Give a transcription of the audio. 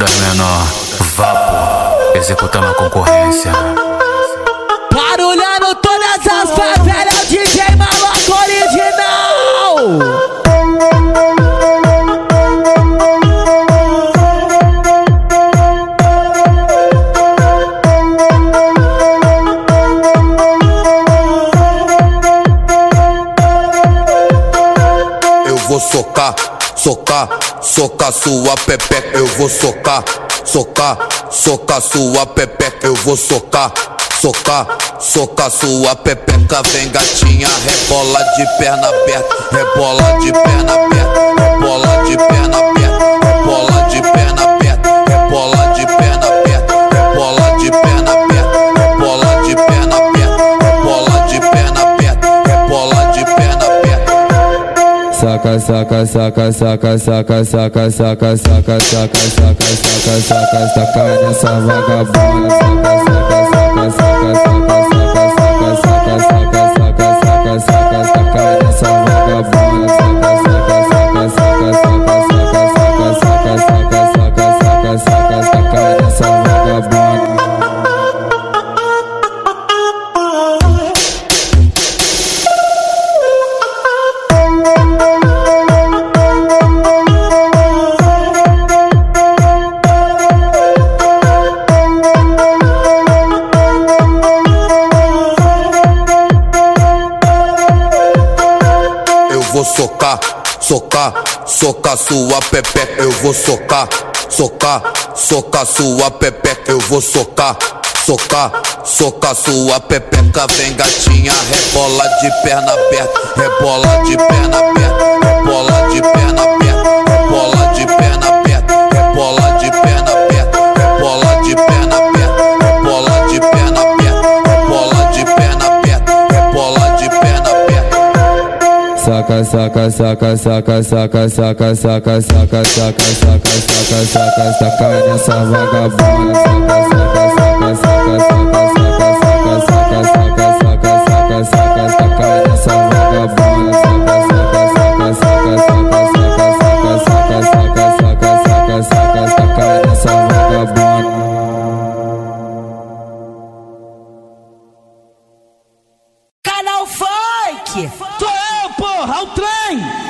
das menor, Vapo, executando a concorrência. Barulhando todas as favelas, DJ Maloca original. Eu vou socar, socar, socar sua pepeca. Eu vou socar, socar, socar sua pepeca. Eu vou socar, socar, socar sua pepeca. Vem gatinha, rebola de perna aberta, rebola de perna aberta, rebola de perna aberta, rebola de perna aberta, rebola de perna aberta, rebola de perna aberta, rebola de perna aberta, rebola de perna aberta, rebola de perna aberta. Saca, saca, saca, saca, saca, saca, saca, saca, saca, saca, saca, saca, saca nessa vagabunda. Saca, saca, saca, saca, saca, saca, saca, saca, saca, saca, saca, saca nessa vagabunda. Saca, saca, saca, saca, saca, saca, saca, saca, saca, saca, saca, saca nessa vagabunda. Vou socar, socar, socar sua pepeca. Eu vou socar, socar, socar sua pepeca. Eu vou socar, socar, socar sua pepeca. Vem gatinha, rebola de perna aberta, rebola de perna aberta, rebola de perna aberta, rebola de perna aberta, rebola de perna aberta, rebola de perna aberta, rebola de perna aberta, rebola de perna aberta, rebola de perna aberta. Saca, saca, saca, saca, saca, saca, saca, saca, saca, saca, saca, saca, saca nessa vagabunda. Saca, saca, saca, saca, saca, saca, saca, saca, saca, saca, saca, saca nessa vagabunda. Saca, saca, saca, saca, saca, saca, saca, saca, saca, saca, saca, saca nessa vagabunda. Canal Funk! Sou eu, porra, o trem!